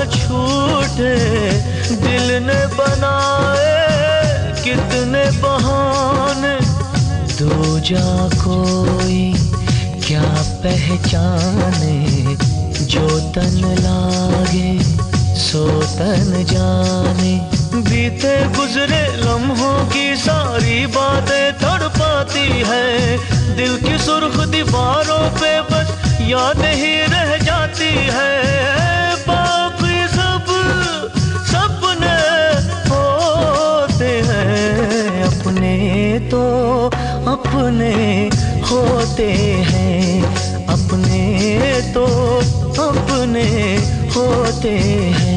छूटे, दिल ने बनाए कितने बहाने। दूजा कोई क्या पहचाने, जो तन लागे सो तन जाने। बीते गुजरे लम्हों की सारी बातें तड़पाती है, दिल की सुर्ख दीवारों पे बस याद ही रह जाती है। बाकी सब सपने होते हैं, अपने तो अपने होते हैं, अपने तो अपने होते हैं।